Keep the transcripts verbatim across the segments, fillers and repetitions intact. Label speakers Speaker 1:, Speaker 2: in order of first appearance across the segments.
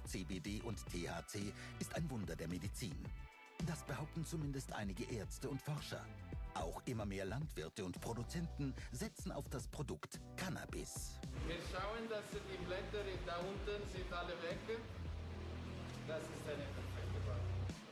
Speaker 1: C B D und T H C ist ein Wunder der Medizin. Das behaupten zumindest einige Ärzte und Forscher. Auch immer mehr Landwirte und Produzenten setzen auf das Produkt Cannabis.
Speaker 2: Wir schauen, dass die Blätter da unten sind alle weg. Das ist eine perfekte Ware.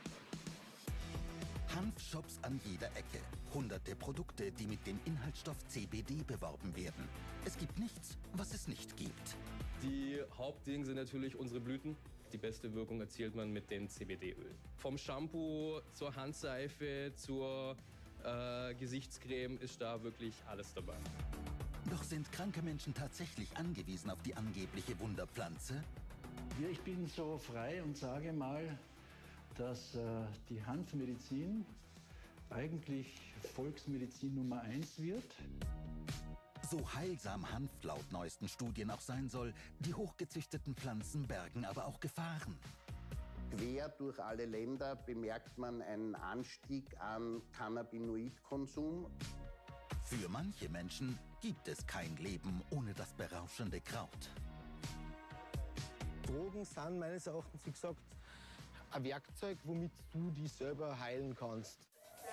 Speaker 1: Hanfshops an jeder Ecke. Hunderte Produkte, die mit dem Inhaltsstoff C B D beworben werden. Es gibt nichts, was es nicht gibt.
Speaker 3: Die Hauptdinge sind natürlich unsere Blüten. Die beste Wirkung erzielt man mit dem C B D-Öl. Vom Shampoo zur Handseife zur äh, Gesichtscreme ist da wirklich alles dabei.
Speaker 1: Doch sind kranke Menschen tatsächlich angewiesen auf die angebliche Wunderpflanze?
Speaker 4: Ja, ich bin so frei und sage mal, dass äh, die Hanfmedizin eigentlich Volksmedizin Nummer eins wird.
Speaker 1: So heilsam Hanf laut neuesten Studien auch sein soll, die hochgezüchteten Pflanzen bergen aber auch Gefahren.
Speaker 5: Quer durch alle Länder bemerkt man einen Anstieg an Cannabinoidkonsum.
Speaker 1: Für manche Menschen gibt es kein Leben ohne das berauschende Kraut.
Speaker 6: Drogen sind meines Erachtens, wie gesagt, ein Werkzeug, womit du dich selber heilen kannst.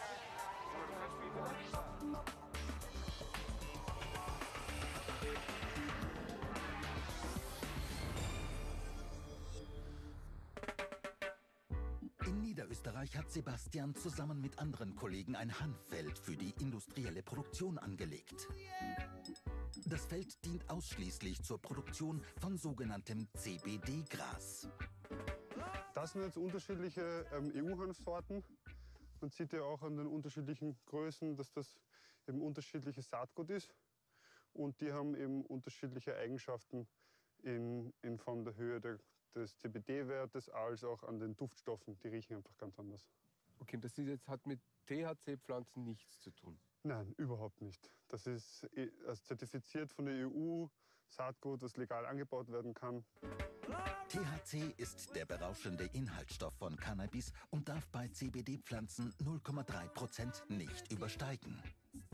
Speaker 1: In Niederösterreich hat Sebastian zusammen mit anderen Kollegen ein Hanffeld für die industrielle Produktion angelegt. Das Feld dient ausschließlich zur Produktion von sogenanntem C B D-Gras.
Speaker 7: Das sind jetzt unterschiedliche ähm, E U-Hanfsorten. Man sieht ja auch an den unterschiedlichen Größen, dass das eben unterschiedliches Saatgut ist. Und die haben eben unterschiedliche Eigenschaften in, in Form der Höhe der, des C B D-Wertes als auch an den Duftstoffen. Die riechen einfach ganz anders.
Speaker 8: Okay, das ist jetzt, hat mit T H C-Pflanzen nichts zu tun?
Speaker 7: Nein, überhaupt nicht. Das ist also zertifiziert von der E U, Saatgut, das legal angebaut werden kann.
Speaker 1: T H C ist der berauschende Inhaltsstoff von Cannabis und darf bei C B D-Pflanzen null Komma drei Prozent nicht übersteigen.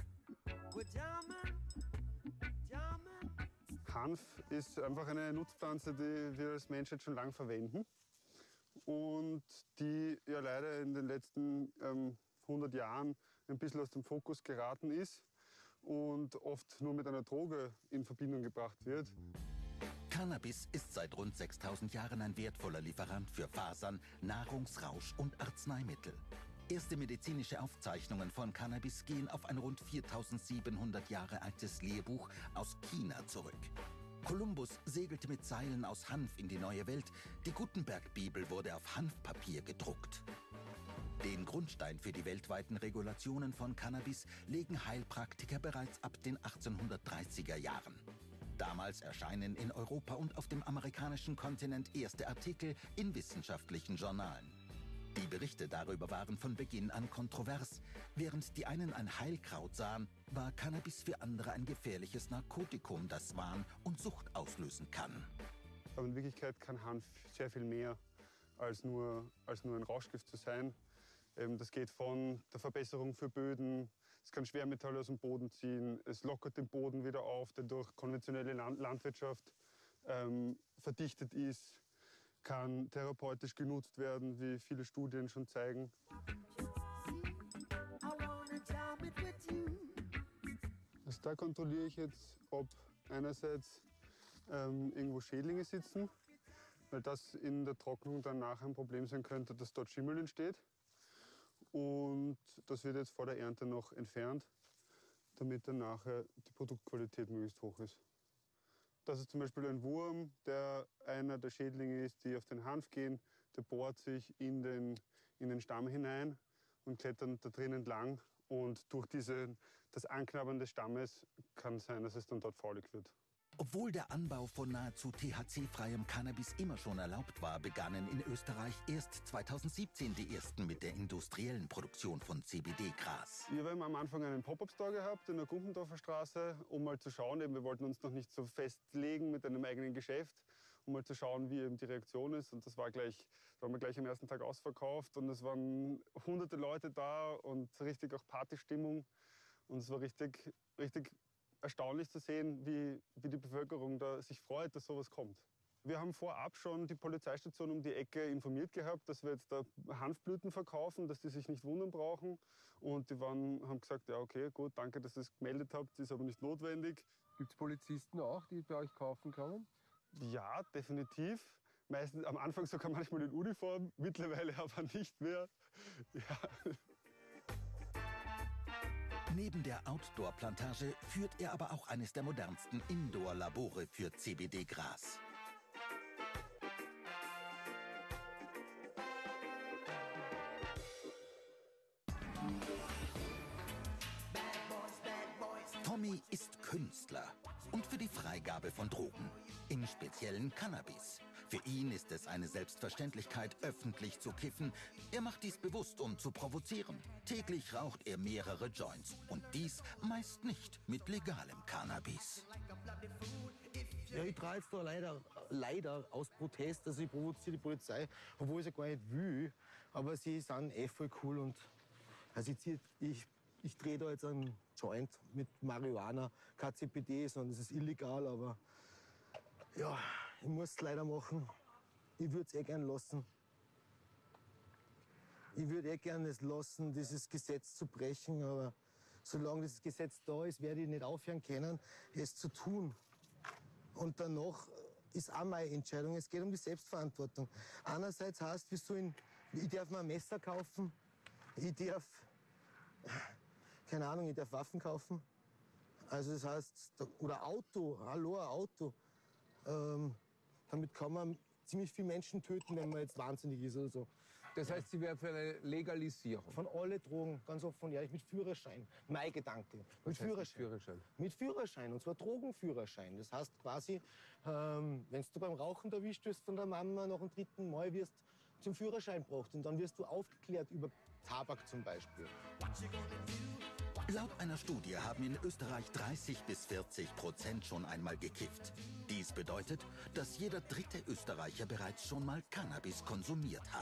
Speaker 7: Hanf ist einfach eine Nutzpflanze, die wir als Menschheit schon lange verwenden und die ja leider in den letzten ähm, hundert Jahren ein bisschen aus dem Fokus geraten ist und oft nur mit einer Droge in Verbindung gebracht wird.
Speaker 1: Cannabis ist seit rund sechstausend Jahren ein wertvoller Lieferant für Fasern, Nahrungsrausch und Arzneimittel. Erste medizinische Aufzeichnungen von Cannabis gehen auf ein rund viertausendsiebenhundert Jahre altes Lehrbuch aus China zurück. Kolumbus segelte mit Seilen aus Hanf in die neue Welt. Die Gutenberg-Bibel wurde auf Hanfpapier gedruckt. Den Grundstein für die weltweiten Regulationen von Cannabis legen Heilpraktiker bereits ab den achtzehnhundertdreißiger Jahren. Damals erscheinen in Europa und auf dem amerikanischen Kontinent erste Artikel in wissenschaftlichen Journalen. Die Berichte darüber waren von Beginn an kontrovers. Während die einen ein Heilkraut sahen, war Cannabis für andere ein gefährliches Narkotikum, das Wahn und Sucht auslösen kann.
Speaker 7: Aber in Wirklichkeit kann Hanf sehr viel mehr als nur, als nur ein Rauschgift zu sein. Das geht von der Verbesserung für Böden, es kann Schwermetalle aus dem Boden ziehen, es lockert den Boden wieder auf, der durch konventionelle Landwirtschaft ähm, verdichtet ist, kann therapeutisch genutzt werden, wie viele Studien schon zeigen. Also da kontrolliere ich jetzt, ob einerseits ähm, irgendwo Schädlinge sitzen, weil das in der Trocknung dann nachher ein Problem sein könnte, dass dort Schimmel entsteht. Und das wird jetzt vor der Ernte noch entfernt, damit dann nachher die Produktqualität möglichst hoch ist. Das ist zum Beispiel ein Wurm, der einer der Schädlinge ist, die auf den Hanf gehen. Der bohrt sich in den, in den Stamm hinein und klettert da drin entlang. Und durch diese, das Anknabbern des Stammes kann es sein, dass es dann dort faulig wird.
Speaker 1: Obwohl der Anbau von nahezu T H C-freiem Cannabis immer schon erlaubt war, begannen in Österreich erst zweitausendsiebzehn die ersten mit der industriellen Produktion von C B D-Gras.
Speaker 7: Wir haben am Anfang einen Pop-Up-Store gehabt in der Gumpendorfer Straße, um mal zu schauen, eben, wir wollten uns noch nicht so festlegen mit einem eigenen Geschäft, um mal zu schauen, wie eben die Reaktion ist. Und das war gleich, das waren wir gleich am ersten Tag ausverkauft und es waren hunderte Leute da und richtig auch Partystimmung. Und es war richtig, richtig erstaunlich zu sehen, wie, wie die Bevölkerung da sich freut, dass sowas kommt. Wir haben vorab schon die Polizeistation um die Ecke informiert gehabt, dass wir jetzt da Hanfblüten verkaufen, dass die sich nicht wundern brauchen. Und die waren, haben gesagt, ja okay, gut, danke, dass ihr es gemeldet habt, ist aber nicht notwendig.
Speaker 8: Gibt es Polizisten auch, die bei euch kaufen kommen?
Speaker 7: Ja, definitiv. Meistens am Anfang sogar manchmal in Uniform, mittlerweile aber nicht mehr. Ja.
Speaker 1: Neben der Outdoor-Plantage führt er aber auch eines der modernsten Indoor-Labore für C B D-Gras. Tommy ist Künstler und für die Freigabe von Drogen, im speziellen Cannabis. Für ihn ist es eine Selbstverständlichkeit, öffentlich zu kiffen. Er macht dies bewusst, um zu provozieren. Täglich raucht er mehrere Joints und dies meist nicht mit legalem Cannabis.
Speaker 6: Ja, ich trage jetzt da leider, leider aus Protest, also ich provoziere die Polizei, obwohl ich es ja gar nicht will. Aber sie sind eh voll cool und also ich, zieh, ich, ich drehe da jetzt einen Joint mit Marihuana, kein C B D, sondern es ist illegal, aber ja, ich muss es leider machen. Ich würde es eh gern lassen. Ich würde eh gerne es lassen, dieses Gesetz zu brechen, aber solange dieses Gesetz da ist, werde ich nicht aufhören können, es zu tun. Und danach ist auch meine Entscheidung. Es geht um die Selbstverantwortung. Einerseits heißt, wir sollen, ich darf mir ein Messer kaufen, ich darf, keine Ahnung, ich darf Waffen kaufen. Also das heißt, oder Auto, hallo, ein Auto. Ähm, damit kann man ziemlich viele Menschen töten, wenn man jetzt wahnsinnig ist oder so.
Speaker 8: Das heißt, Sie wären für eine Legalisierung?
Speaker 6: Von alle Drogen, ganz offen und ehrlich, mit Führerschein. Mein Gedanke. Mit Führerschein.
Speaker 8: mit Führerschein?
Speaker 6: Mit Führerschein, und zwar Drogenführerschein. Das heißt quasi, ähm, wenn du beim Rauchen erwischt wirst von der Mama, nach dem dritten Mal wirst zum Führerschein gebracht und dann wirst du aufgeklärt über Tabak zum Beispiel.
Speaker 1: Laut einer Studie haben in Österreich dreißig bis vierzig Prozent schon einmal gekifft. Dies bedeutet, dass jeder dritte Österreicher bereits schon mal Cannabis konsumiert hat.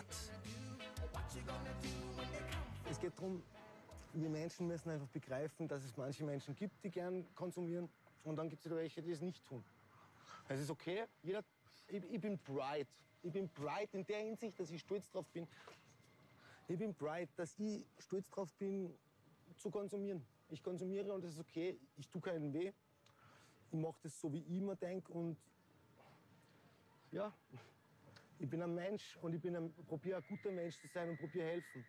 Speaker 6: Es geht darum, wir Menschen müssen einfach begreifen, dass es manche Menschen gibt, die gern konsumieren, und dann gibt es wieder welche, die es nicht tun. Es ist okay, jeder, ich, ich bin bright. Ich bin bright in der Hinsicht, dass ich stolz drauf bin. Ich bin bright, dass ich stolz drauf bin, zu konsumieren. Ich konsumiere und es ist okay, ich tue keinen weh. Ich mache das so, wie ich mir denke, und ja, ich bin ein Mensch und ich bin ein, probiere ein guter Mensch zu sein und probiere helfen.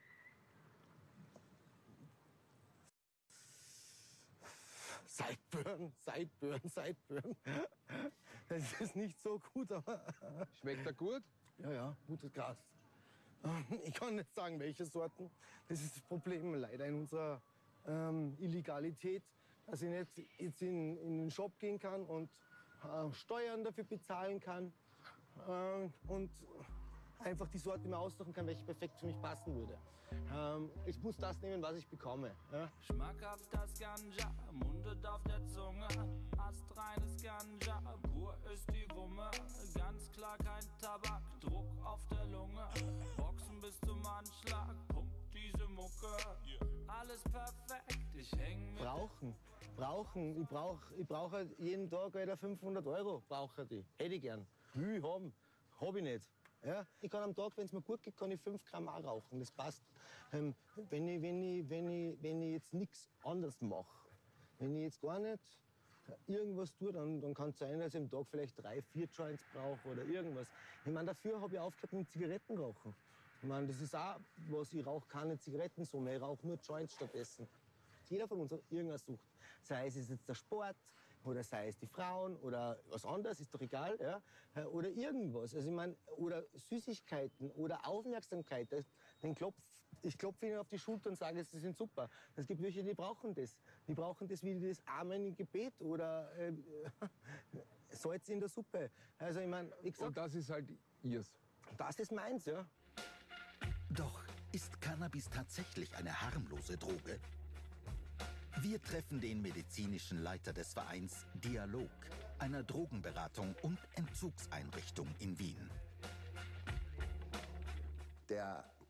Speaker 6: Sideburn, Sideburn, Sideburn. Das ist nicht so gut, aber...
Speaker 8: Schmeckt er gut?
Speaker 6: Ja, ja, gutes Gras. Ich kann nicht sagen, welche Sorten. Das ist das Problem leider in unserer ähm, Illegalität, dass ich nicht jetzt in, in den Shop gehen kann und äh, Steuern dafür bezahlen kann äh, und einfach die Sorte mir aussuchen kann, welche perfekt für mich passen würde. Ähm, ich muss das nehmen, was ich bekomme. Ja?
Speaker 9: Schmackhaft das Ganja, mundet auf der Zunge. Astreines Ganja, pur ist die Wumme. Ganz klar kein Tabak, Druck auf der Lunge. Boxen bis zum Anschlag, pumpt diese Mucke. Alles perfekt, ich häng mit...
Speaker 6: Brauchen, brauchen. Ich brauche ich brauch halt jeden Tag wieder fünfhundert Euro. Brauche ich. Hätte ich gern. Will ich haben. Hab ich nicht. Ja, ich kann am Tag, wenn es mir gut geht, kann ich fünf Gramm auch rauchen. Das passt. Ähm, wenn, ich, wenn, ich, wenn, ich, wenn ich jetzt nichts anderes mache, wenn ich jetzt gar nicht irgendwas tue, dann, dann kann es sein, dass ich am Tag vielleicht drei, vier Joints brauche oder irgendwas. Ich meine, dafür habe ich aufgehört mit Zigaretten rauchen. Ich meine, das ist auch was, ich rauche keine Zigaretten so mehr, ich rauche nur Joints stattdessen. Jeder von uns hat irgendeine Sucht. Sei es jetzt der Sport, oder sei es die Frauen oder was anderes, ist doch egal, ja? Oder irgendwas. Also ich meine, oder Süßigkeiten oder Aufmerksamkeit. Den Klopf, ich klopfe ihnen auf die Schulter und sage, sie sind super. Es gibt welche, die brauchen das. Die brauchen das wie das Amen im Gebet oder äh, Salz in der Suppe. Also ich meine, wie gesagt,
Speaker 8: und das ist halt ihrs.
Speaker 6: Das ist meins, ja.
Speaker 1: Doch ist Cannabis tatsächlich eine harmlose Droge? Wir treffen den medizinischen Leiter des Vereins Dialog, einer Drogenberatung und Entzugseinrichtung in Wien.
Speaker 5: Der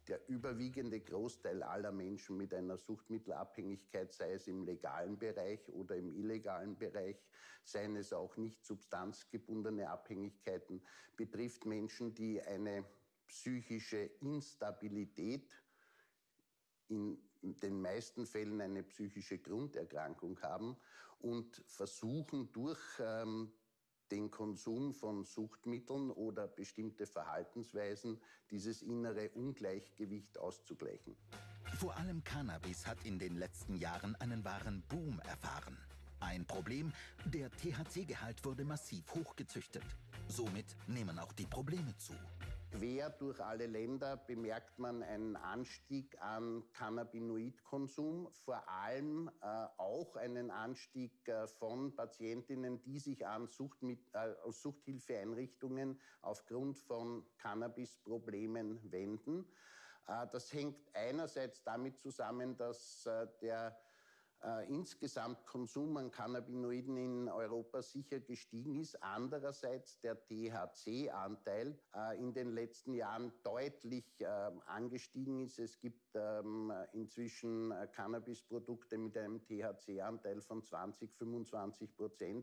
Speaker 5: Der überwiegende Großteil aller Menschen mit einer Suchtmittelabhängigkeit, sei es im legalen Bereich oder im illegalen Bereich, seien es auch nicht substanzgebundene Abhängigkeiten, betrifft Menschen, die eine psychische Instabilität, in den meisten Fällen eine psychische Grunderkrankung haben und versuchen durch ähm, den Konsum von Suchtmitteln oder bestimmte Verhaltensweisen dieses innere Ungleichgewicht auszugleichen.
Speaker 1: Vor allem Cannabis hat in den letzten Jahren einen wahren Boom erfahren. Ein Problem, der T H C-Gehalt wurde massiv hochgezüchtet. Somit nehmen auch die Probleme zu.
Speaker 5: Quer durch alle Länder bemerkt man einen Anstieg an Cannabinoidkonsum, vor allem äh, auch einen Anstieg äh, von Patientinnen, die sich an Suchtmit äh, Suchthilfeeinrichtungen aufgrund von Cannabisproblemen wenden. Äh, das hängt einerseits damit zusammen, dass äh, der Äh, insgesamt Konsum an Cannabinoiden in Europa sicher gestiegen ist. Andererseits der T H C-Anteil äh, in den letzten Jahren deutlich äh, angestiegen ist. Es gibt ähm, inzwischen äh, Cannabisprodukte mit einem T H C-Anteil von zwanzig, fünfundzwanzig Prozent.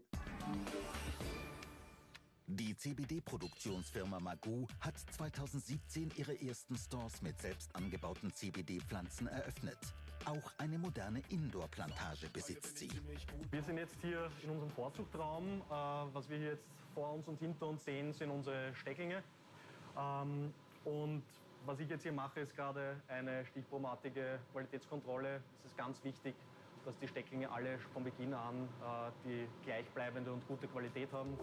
Speaker 1: Die C B D-Produktionsfirma Magoo hat zweitausendsiebzehn ihre ersten Stores mit selbst angebauten C B D-Pflanzen eröffnet. Auch eine moderne Indoor-Plantage besitzt sie.
Speaker 10: Wir sind jetzt hier in unserem Vorzuchtraum. Äh, was wir hier jetzt vor uns und hinter uns sehen, sind unsere Stecklinge. Ähm, und was ich jetzt hier mache, ist gerade eine stichprobenartige Qualitätskontrolle. Es ist ganz wichtig, dass die Stecklinge alle von Beginn an äh, die gleichbleibende und gute Qualität haben.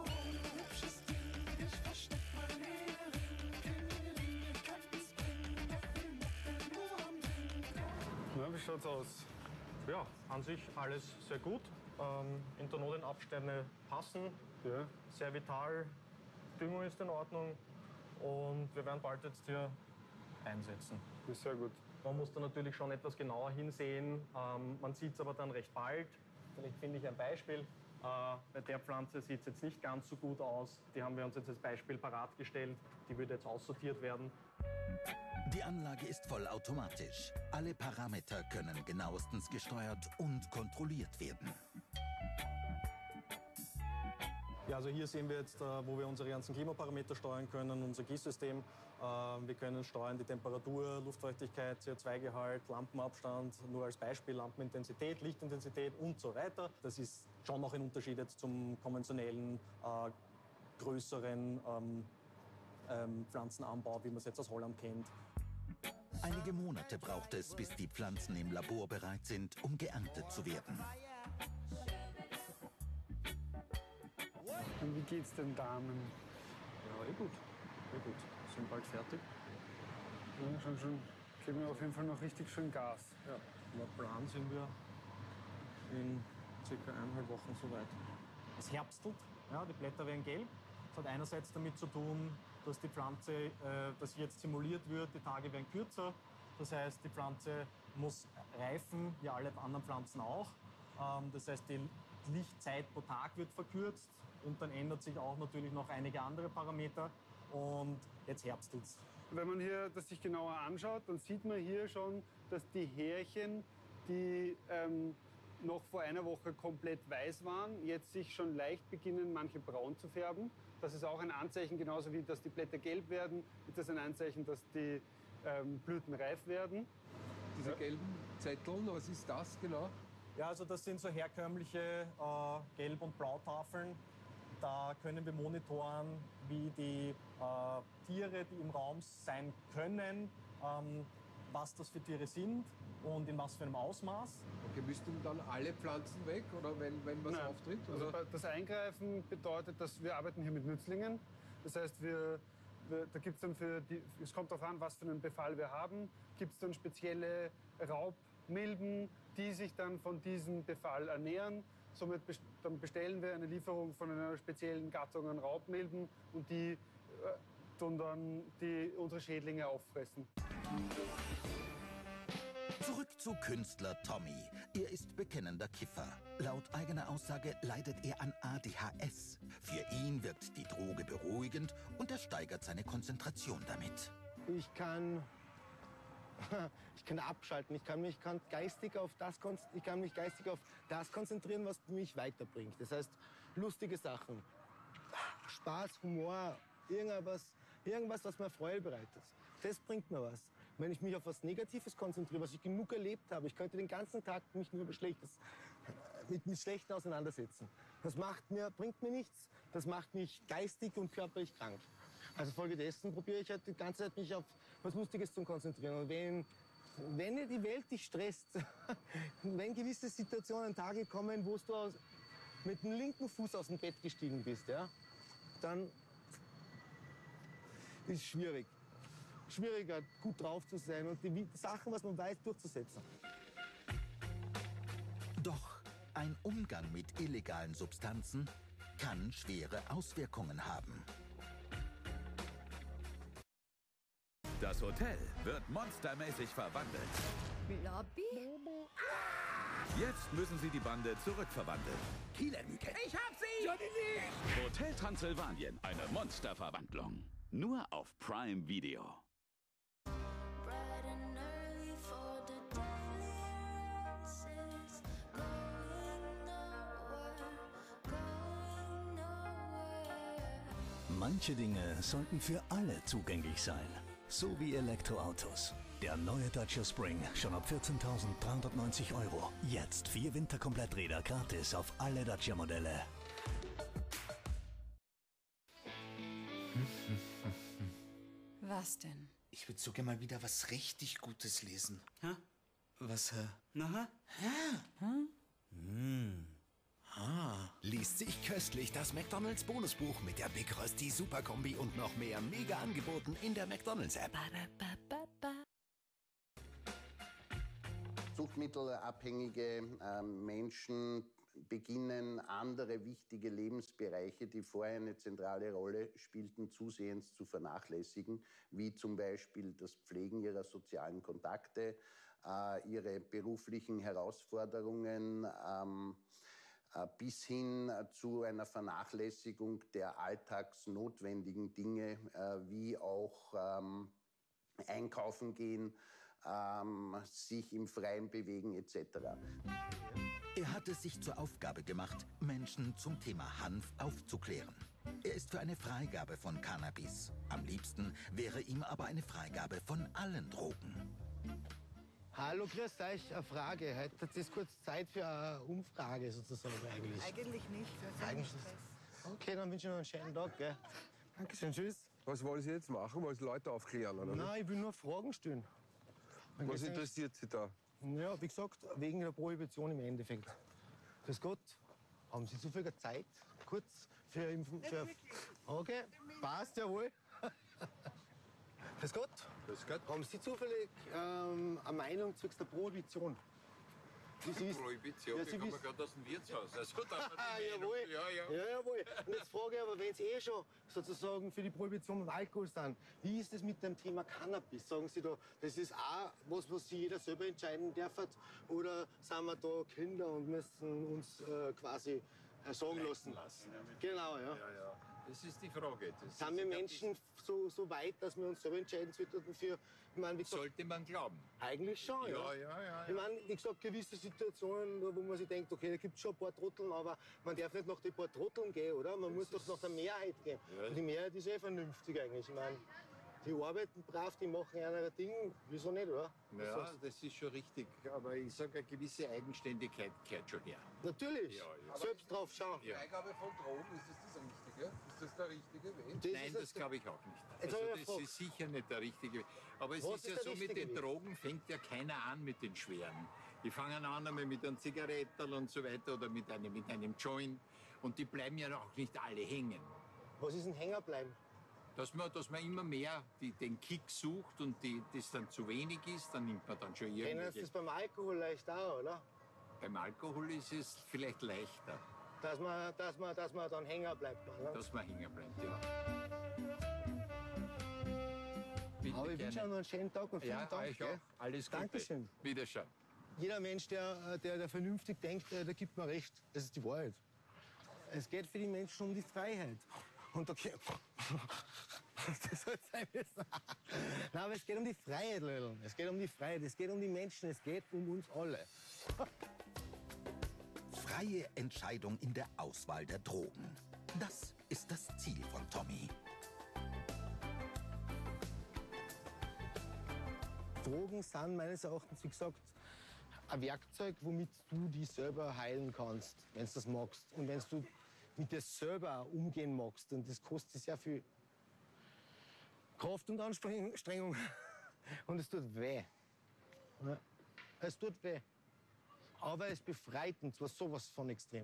Speaker 7: Ja, wie schaut's aus?
Speaker 10: Ja, an sich alles sehr gut. Ähm, Internodenabstände passen,
Speaker 7: Ja.
Speaker 10: sehr vital, Düngung ist in Ordnung und wir werden bald jetzt hier einsetzen.
Speaker 7: Ja, sehr gut.
Speaker 10: Man muss da natürlich schon etwas genauer hinsehen, ähm, man sieht es aber dann recht bald. Vielleicht finde ich ein Beispiel. Äh, bei der Pflanze sieht es jetzt nicht ganz so gut aus. Die haben wir uns jetzt als Beispiel parat gestellt. Die würde jetzt aussortiert werden.
Speaker 1: Die Anlage ist vollautomatisch. Alle Parameter können genauestens gesteuert und kontrolliert werden.
Speaker 10: Ja, also hier sehen wir jetzt, äh, wo wir unsere ganzen Klimaparameter steuern können, unser Gießsystem. Äh, wir können steuern die Temperatur, Luftfeuchtigkeit, C O zwei Gehalt, Lampenabstand, nur als Beispiel Lampenintensität, Lichtintensität und so weiter. Das ist schon noch ein Unterschied jetzt zum konventionellen, äh, größeren ähm, ähm, Pflanzenanbau, wie man es jetzt aus Holland kennt.
Speaker 1: Einige Monate braucht es, bis die Pflanzen im Labor bereit sind, um geerntet zu werden.
Speaker 7: Und wie geht's den Damen?
Speaker 10: Ja, eh gut. Eh gut. Sind bald fertig.
Speaker 7: Ja, schon, schon. Geben wir auf jeden Fall noch richtig schön Gas.
Speaker 10: Ja, laut Plan sind wir in circa eineinhalb Wochen soweit. Es herbstelt, ja, die Blätter werden gelb. Das hat einerseits damit zu tun, dass die Pflanze, äh, dass jetzt simuliert wird, die Tage werden kürzer. Das heißt, die Pflanze muss reifen, wie alle anderen Pflanzen auch. Ähm, das heißt, die Lichtzeit pro Tag wird verkürzt und dann ändert sich auch natürlich noch einige andere Parameter. Und jetzt herbstelt's.
Speaker 7: Wenn man hier das sich genauer anschaut, dann sieht man hier schon, dass die Härchen, die ähm, noch vor einer Woche komplett weiß waren, jetzt sich schon leicht beginnen, manche braun zu färben. Das ist auch ein Anzeichen, genauso wie dass die Blätter gelb werden, ist das ein Anzeichen, dass die ähm, Blüten reif werden.
Speaker 8: Diese gelben Zetteln, was ist das genau?
Speaker 10: Ja, also das sind so herkömmliche äh, Gelb- und Blautafeln. Da können wir monitoren, wie die äh, Tiere, die im Raum sein können, ähm, was das für Tiere sind und in was für einem Ausmaß.
Speaker 8: Okay, müssten dann alle Pflanzen weg oder wenn, wenn was
Speaker 7: Nein.
Speaker 8: auftritt?
Speaker 7: Also
Speaker 8: Oder?
Speaker 7: das Eingreifen bedeutet, dass wir arbeiten hier mit Nützlingen. Das heißt, wir, wir, da gibt's dann für die, es kommt darauf an, was für einen Befall wir haben, gibt es dann spezielle Raubmilben, die sich dann von diesem Befall ernähren. Somit best dann bestellen wir eine Lieferung von einer speziellen Gattung an Raubmilben und die äh, tun dann die, unsere Schädlinge auffressen.
Speaker 1: Zurück zu Künstler Tommy. Er ist bekennender Kiffer. Laut eigener Aussage leidet er an A D H S. Für ihn wirkt die Droge beruhigend und er steigert seine Konzentration damit.
Speaker 6: Ich kann Ich kann abschalten, ich kann mich kann geistig auf das, ich kann mich geistig auf das konzentrieren, was mich weiterbringt. Das heißt, lustige Sachen, Spaß, Humor, irgendwas, irgendwas, was mir Freude bereitet. Das bringt mir was. Wenn ich mich auf was Negatives konzentriere, was ich genug erlebt habe, ich könnte den ganzen Tag mich nur über Schlechtes, mit, mit Schlechten auseinandersetzen. Das macht mir, bringt mir nichts, das macht mich geistig und körperlich krank. Also folgedessen probiere ich halt die ganze Zeit mich auf was Lustiges zu konzentrieren. Und wenn, wenn die Welt dich stresst, wenn gewisse Situationen, Tage kommen, wo du aus, mit dem linken Fuß aus dem Bett gestiegen bist, ja, dann ist es schwierig. Schwieriger, gut drauf zu sein und die Sachen, was man weiß, durchzusetzen.
Speaker 1: Doch ein Umgang mit illegalen Substanzen kann schwere Auswirkungen haben.
Speaker 11: Das Hotel wird monstermäßig verwandelt.
Speaker 12: Lobby?
Speaker 11: Jetzt müssen sie die Bande zurückverwandeln.
Speaker 13: Killermücke. Ich hab sie! Johnny nicht!
Speaker 11: Hotel Transsilvanien, eine Monsterverwandlung. Nur auf Prime Video.
Speaker 14: Manche Dinge sollten für alle zugänglich sein. So wie Elektroautos. Der neue Dacia Spring schon ab vierzehntausenddreihundertneunzig Euro. Jetzt vier Winterkompletträder gratis auf alle Dacia-Modelle.
Speaker 12: Was denn?
Speaker 15: Ich würde sogar mal wieder was richtig Gutes lesen.
Speaker 16: Hä?
Speaker 15: Was, äh?
Speaker 16: Na,
Speaker 15: hä?
Speaker 12: Hm?
Speaker 15: Hm.
Speaker 16: Ah. Liest sich köstlich das McDonald's Bonusbuch mit der Big Rösti Superkombi und noch mehr Mega-Angeboten in der McDonald's App.
Speaker 5: Suchtmittelabhängige äh, Menschen beginnen andere wichtige Lebensbereiche, die vorher eine zentrale Rolle spielten, zusehends zu vernachlässigen, wie zum Beispiel das Pflegen ihrer sozialen Kontakte, äh, ihre beruflichen Herausforderungen, ähm, äh, bis hin äh, zu einer Vernachlässigung der alltagsnotwendigen Dinge, äh, wie auch ähm, einkaufen gehen, ähm, sich im Freien bewegen et cetera.
Speaker 1: Er hat es sich zur Aufgabe gemacht, Menschen zum Thema Hanf aufzuklären. Er ist für eine Freigabe von Cannabis. Am liebsten wäre ihm aber eine Freigabe von allen Drogen.
Speaker 6: Hallo, grüß euch. Eine Frage. Heute hat es kurz Zeit für eine Umfrage sozusagen eigentlich.
Speaker 17: Eigentlich nicht.
Speaker 6: Eigentlich nicht. Okay, dann wünsche ich noch einen schönen Tag. Gell? Dankeschön, tschüss.
Speaker 8: Was wollen Sie jetzt machen? Wollen Sie Leute aufklären, oder?
Speaker 6: Nein, ich will nur Fragen stellen.
Speaker 8: Was interessiert Sie da?
Speaker 6: Ja, wie gesagt, wegen der Prohibition im Endeffekt. Grüß Gott, haben Sie zufällig Zeit? Kurz für Info. Für okay, passt, jawohl. Grüß Gott.
Speaker 18: Grüß Gott.
Speaker 6: Haben Sie zufällig ähm, eine Meinung zu der Prohibition?
Speaker 18: Die Sie Prohibition,
Speaker 6: ja,
Speaker 18: die
Speaker 6: Sie
Speaker 18: kommen
Speaker 6: wissen-
Speaker 18: gerade aus dem Wirtshaus. Also darf man die Meinung-
Speaker 6: jawohl.
Speaker 18: Ja, ja.
Speaker 6: Ja, jawohl. Und jetzt frage ich aber, wenn Sie eh schon sozusagen für die Prohibition beim Alkohol sind, wie ist es mit dem Thema Cannabis? Sagen Sie da, das ist auch was, was Sie jeder selber entscheiden darf? Oder sind wir da Kinder und müssen uns äh, quasi äh, sagen lassen?
Speaker 18: lassen, ja, mit-
Speaker 6: Genau, ja.
Speaker 18: Ja, ja. Das ist die Frage. Das
Speaker 6: Sind
Speaker 18: ist-
Speaker 6: wir Menschen so, so weit, dass wir uns selber entscheiden sollten für... Ich meine, wie gesagt,
Speaker 18: Sollte man glauben.
Speaker 6: eigentlich schon, ja.
Speaker 18: Ja, ja, ja,
Speaker 6: Ich meine, wie gesagt, gewisse Situationen, wo man sich denkt, okay, da gibt es schon ein paar Trotteln, aber man darf nicht nach den paar Trotteln gehen, oder? Man muss doch nach der Mehrheit gehen.
Speaker 18: Ja.
Speaker 6: Und die Mehrheit ist eh vernünftig eigentlich. Ich meine, die arbeiten brav, die machen einer Ding, wieso nicht, oder? Was
Speaker 18: Ja,
Speaker 6: sagst du?
Speaker 18: das ist schon richtig. Aber ich sage, eine gewisse Eigenständigkeit gehört schon her.
Speaker 6: Natürlich,
Speaker 18: Ja, ja.
Speaker 6: selbst drauf schauen.
Speaker 18: Ja.
Speaker 8: Freigabe von Drogen, ist das das Richtige? Ist das der richtige Weg?
Speaker 6: Das
Speaker 18: Nein,
Speaker 6: ist
Speaker 18: das
Speaker 6: das-
Speaker 18: glaube ich auch nicht.
Speaker 6: Jetzt
Speaker 18: Also
Speaker 6: hab ich eine
Speaker 18: das
Speaker 6: Frage.
Speaker 18: ist sicher nicht der richtige Weg. Aber es
Speaker 6: Was
Speaker 18: ist
Speaker 6: ist
Speaker 18: ja
Speaker 6: der
Speaker 18: so, mit
Speaker 6: richtige
Speaker 18: den
Speaker 6: Weg?
Speaker 18: Drogen fängt ja keiner an mit den schweren. Die fangen an einmal mit einem Zigarettel und so weiter oder mit einem, mit einem Joint. Und die bleiben ja auch nicht alle hängen.
Speaker 6: Was ist ein Hängerbleiben?
Speaker 18: Dass man, dass man immer mehr die, den Kick sucht und die, das dann zu wenig ist, dann nimmt man dann schon
Speaker 6: Kennen Sie
Speaker 18: irgendwelche.
Speaker 6: das beim Alkohol leicht auch, oder?
Speaker 18: Beim Alkohol ist es vielleicht leichter,
Speaker 6: Dass man, dass man, dass man dann hängen bleibt. Ne?
Speaker 18: dass man hängen bleibt. Ja. Bitte
Speaker 6: Aber ich
Speaker 18: gerne.
Speaker 6: wünsche Ihnen noch einen schönen Tag und vielen
Speaker 18: Ja,
Speaker 6: Dank.
Speaker 18: euch auch.
Speaker 6: gell?
Speaker 18: Alles Gute.
Speaker 6: Dankeschön.
Speaker 18: Wiederschauen.
Speaker 6: Jeder Mensch, der, der, der vernünftig denkt, der, der gibt mir recht. Das ist die Wahrheit. Es geht für die Menschen um die Freiheit. Und da, Das soll sein müssen. Nein, aber es geht um die Freiheit, Leute. Es geht um die Freiheit, es geht um die Menschen, es geht um uns alle.
Speaker 1: Freie Entscheidung in der Auswahl der Drogen. Das ist das Ziel von Tommy.
Speaker 6: Drogen sind meines Erachtens, wie gesagt, ein Werkzeug, womit du dich selber heilen kannst, wenn du das magst. Und wenn du mit dir selber auch umgehen magst. Und das kostet sehr viel Kraft und Anstrengung. Und es tut weh. Ja, es tut weh. Aber es befreit, und zwar sowas von extrem.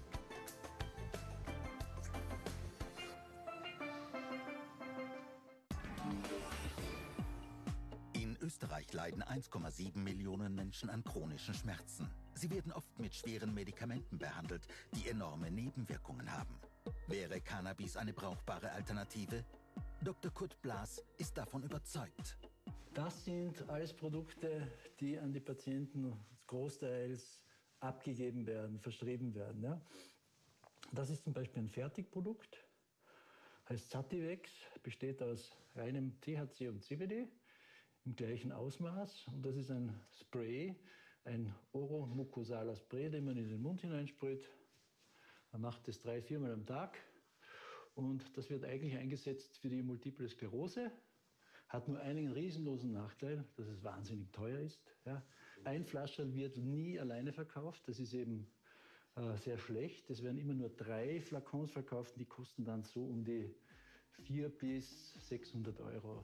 Speaker 1: In Österreich leiden eins Komma sieben Millionen Menschen an chronischen Schmerzen. Sie werden oft mit schweren Medikamenten behandelt, die enorme Nebenwirkungen haben. Wäre Cannabis eine brauchbare Alternative? Doktor Kurt Blas ist davon überzeugt.
Speaker 4: Das sind alles Produkte, die an die Patienten großteils abgegeben werden, verschrieben werden. Ja. Das ist zum Beispiel ein Fertigprodukt, heißt Sativex, besteht aus reinem T H C und C B D im gleichen Ausmaß. Und das ist ein Spray, ein oromukosaler Spray, den man in den Mund hineinsprüht. Man macht das drei, viermal am Tag. Und das wird eigentlich eingesetzt für die Multiple Sklerose. Hat nur einen riesenlosen Nachteil, dass es wahnsinnig teuer ist. Ja. Ein Flascherl wird nie alleine verkauft. Das ist eben äh, sehr schlecht. Es werden immer nur drei Flakons verkauft. Die kosten dann so um die vierhundert bis sechshundert Euro.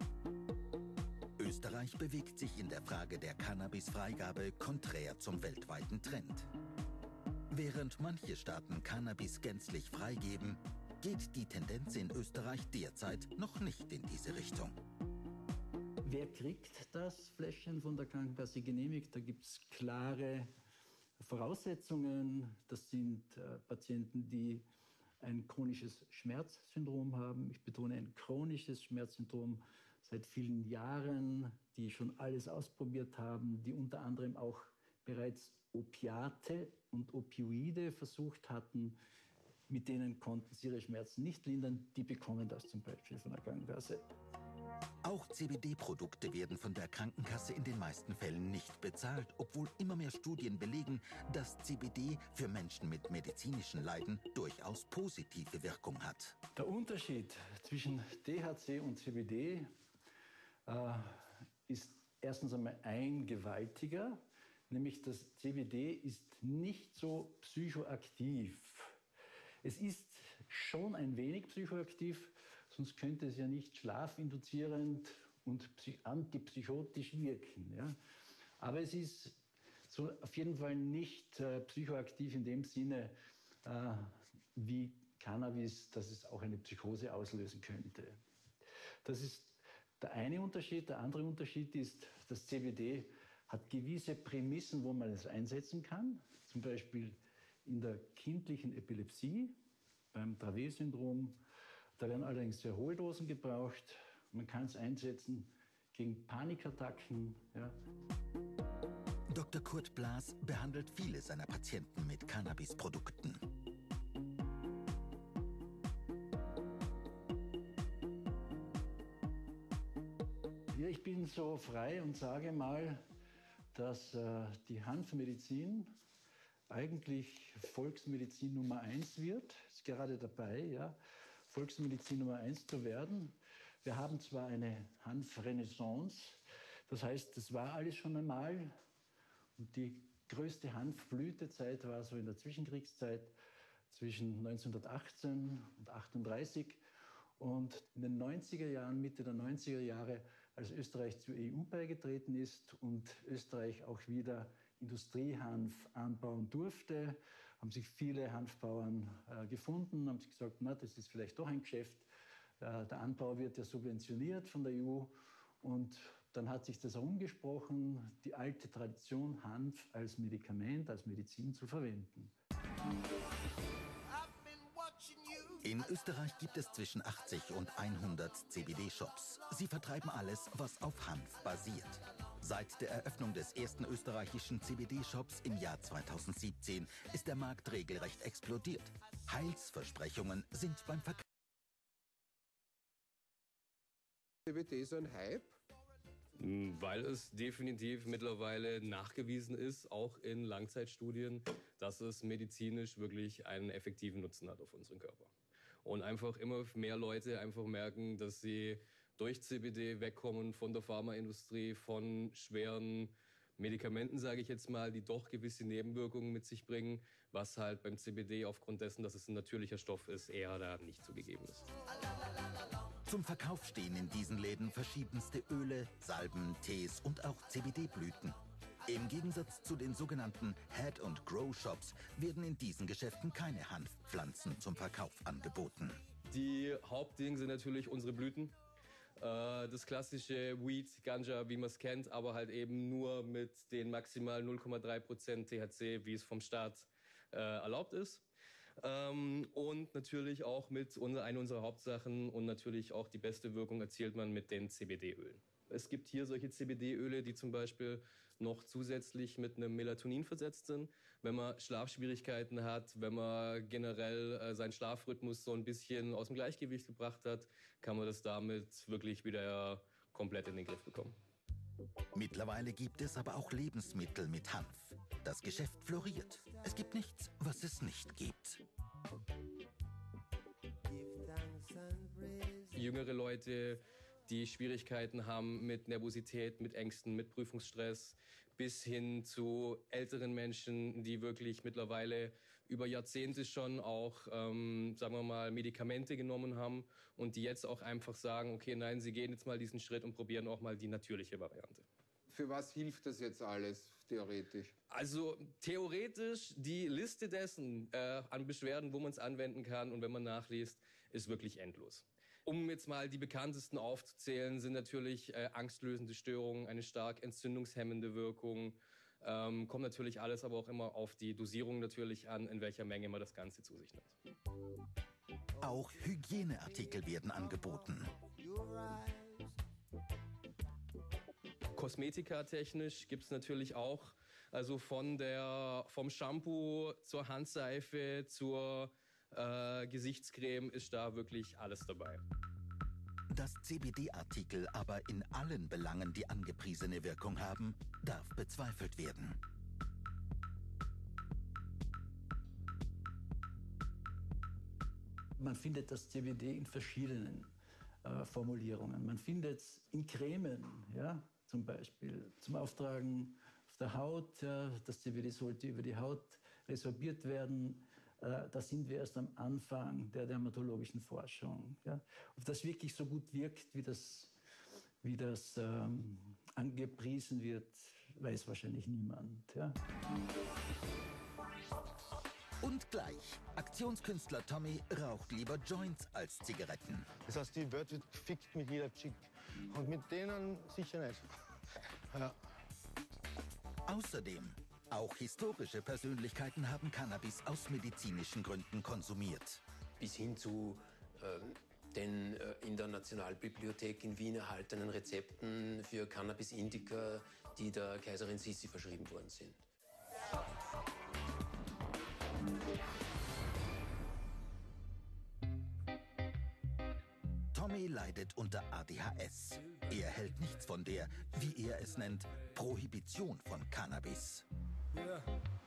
Speaker 1: Österreich bewegt sich in der Frage der Cannabis-Freigabe konträr zum weltweiten Trend. Während manche Staaten Cannabis gänzlich freigeben, geht die Tendenz in Österreich derzeit noch nicht in diese Richtung.
Speaker 4: Wer kriegt das Fläschchen von der Krankenkasse genehmigt? Da gibt es klare Voraussetzungen. Das sind äh, Patienten, die ein chronisches Schmerzsyndrom haben. Ich betone ein chronisches Schmerzsyndrom seit vielen Jahren, die schon alles ausprobiert haben, die unter anderem auch bereits Opiate und Opioide versucht hatten. Mit denen konnten sie ihre Schmerzen nicht lindern. Die bekommen das zum Beispiel von der Krankenkasse.
Speaker 1: Auch C B D-Produkte werden von der Krankenkasse in den meisten Fällen nicht bezahlt, obwohl immer mehr Studien belegen, dass C B D für Menschen mit medizinischen Leiden durchaus positive Wirkung hat.
Speaker 4: Der Unterschied zwischen T H C und C B D äh, ist erstens einmal ein gewaltiger, nämlich das C B D ist nicht so psychoaktiv. Es ist schon ein wenig psychoaktiv, sonst könnte es ja nicht schlafinduzierend und antipsychotisch wirken. Ja? Aber es ist so auf jeden Fall nicht äh, psychoaktiv in dem Sinne äh, wie Cannabis, dass es auch eine Psychose auslösen könnte. Das ist der eine Unterschied. Der andere Unterschied ist, das C B D hat gewisse Prämissen, wo man es einsetzen kann. Zum Beispiel in der kindlichen Epilepsie, beim Dravet-Syndrom. Da werden allerdings sehr hohe Dosen gebraucht. Man kann es einsetzen gegen Panikattacken. Ja.
Speaker 1: Doktor Kurt Blas behandelt viele seiner Patienten mit Cannabisprodukten.
Speaker 4: Ja, ich bin so frei und sage mal, dass äh, die Hanfmedizin eigentlich Volksmedizin Nummer eins wird. Ist gerade dabei, ja, Volksmedizin Nummer eins zu werden. Wir haben zwar eine Hanfrenaissance, das heißt, das war alles schon einmal. Und die größte Hanfblütezeit war so in der Zwischenkriegszeit zwischen neunzehnhundertachtzehn und achtunddreißig. Und in den neunziger Jahren, Mitte der neunziger Jahre, als Österreich zur E U beigetreten ist und Österreich auch wieder Industriehanf anbauen durfte, haben sich viele Hanfbauern äh, gefunden, haben sich gesagt, na, das ist vielleicht doch ein Geschäft. Äh, der Anbau wird ja subventioniert von der E U. Und dann hat sich das umgesprochen, die alte Tradition, Hanf als Medikament, als Medizin zu verwenden.
Speaker 1: In Österreich gibt es zwischen achtzig und hundert C B D-Shops. Sie vertreiben alles, was auf Hanf basiert. Seit der Eröffnung des ersten österreichischen C B D-Shops im Jahr zweitausendsiebzehn ist der Markt regelrecht explodiert. Heilsversprechungen sind beim Verkauf
Speaker 8: B D so ein Hype?
Speaker 3: Weil es definitiv mittlerweile nachgewiesen ist, auch in Langzeitstudien, dass es medizinisch wirklich einen effektiven Nutzen hat auf unseren Körper. Und einfach immer mehr Leute einfach merken, dass sie durch C B D wegkommen von der Pharmaindustrie, von schweren Medikamenten, sage ich jetzt mal, die doch gewisse Nebenwirkungen mit sich bringen, was halt beim C B D aufgrund dessen, dass es ein natürlicher Stoff ist, eher da nicht so gegeben ist.
Speaker 1: Zum Verkauf stehen in diesen Läden verschiedenste Öle, Salben, Tees und auch C B D-Blüten. Im Gegensatz zu den sogenannten Head- und Grow-Shops werden in diesen Geschäften keine Hanfpflanzen zum Verkauf angeboten.
Speaker 3: Die Hauptdinge sind natürlich unsere Blüten. Das klassische Weed, Ganja, wie man es kennt, aber halt eben nur mit den maximal null Komma drei Prozent T H C, wie es vom Staat äh, erlaubt ist. Ähm, und natürlich auch mit unser, einer unserer Hauptsachen und natürlich auch die beste Wirkung erzielt man mit den C B D-Ölen. Es gibt hier solche C B D-Öle, die zum Beispiel noch zusätzlich mit einem Melatonin versetzt sind. Wenn man Schlafschwierigkeiten hat, wenn man generell äh, seinen Schlafrhythmus so ein bisschen aus dem Gleichgewicht gebracht hat, kann man das damit wirklich wieder komplett in den Griff bekommen.
Speaker 1: Mittlerweile gibt es aber auch Lebensmittel mit Hanf. Das Geschäft floriert. Es gibt nichts, was es nicht gibt.
Speaker 3: Jüngere Leute, die Schwierigkeiten haben mit Nervosität, mit Ängsten, mit Prüfungsstress, bis hin zu älteren Menschen, die wirklich mittlerweile über Jahrzehnte schon auch, ähm, sagen wir mal, Medikamente genommen haben und die jetzt auch einfach sagen, okay, nein, sie gehen jetzt mal diesen Schritt und probieren auch mal die natürliche Variante.
Speaker 8: Für was hilft das jetzt alles, theoretisch?
Speaker 3: Also theoretisch, die Liste dessen äh, an Beschwerden, wo man es anwenden kann und wenn man nachliest, ist wirklich endlos. Um jetzt mal die bekanntesten aufzuzählen, sind natürlich äh, angstlösende Störungen, eine stark entzündungshemmende Wirkung. Ähm, kommt natürlich alles aber auch immer auf die Dosierung natürlich an, in welcher Menge man das Ganze zu sich nimmt.
Speaker 1: Auch Hygieneartikel werden angeboten.
Speaker 3: Kosmetika-technisch gibt es natürlich auch, also von der, vom Shampoo zur Handseife zur äh, Gesichtscreme ist da wirklich alles dabei.
Speaker 1: Dass C B D-Artikel aber in allen Belangen die angepriesene Wirkung haben, darf bezweifelt werden.
Speaker 4: Man findet das C B D in verschiedenen äh, Formulierungen. Man findet es in Cremen, ja, zum Beispiel zum Auftragen auf der Haut. Ja, das C B D sollte über die Haut resorbiert werden. Äh, da sind wir erst am Anfang der dermatologischen Forschung. Ja. Ob das wirklich so gut wirkt, wie das, wie das ähm, angepriesen wird, weiß wahrscheinlich niemand. Ja.
Speaker 1: Und gleich. Aktionskünstler Tommy raucht lieber Joints als Zigaretten.
Speaker 6: Das heißt, die Welt wird gefickt mit jeder Chick. Und mit denen sicher nicht. Ja.
Speaker 1: Außerdem, auch historische Persönlichkeiten haben Cannabis aus medizinischen Gründen konsumiert.
Speaker 17: Bis hin zu äh, den äh, in der Nationalbibliothek in Wien erhaltenen Rezepten für Cannabis indica, die der Kaiserin Sissi verschrieben worden sind.
Speaker 1: Tommy leidet unter A D H S. Er hält nichts von der, wie er es nennt, Prohibition von Cannabis.
Speaker 6: Ja.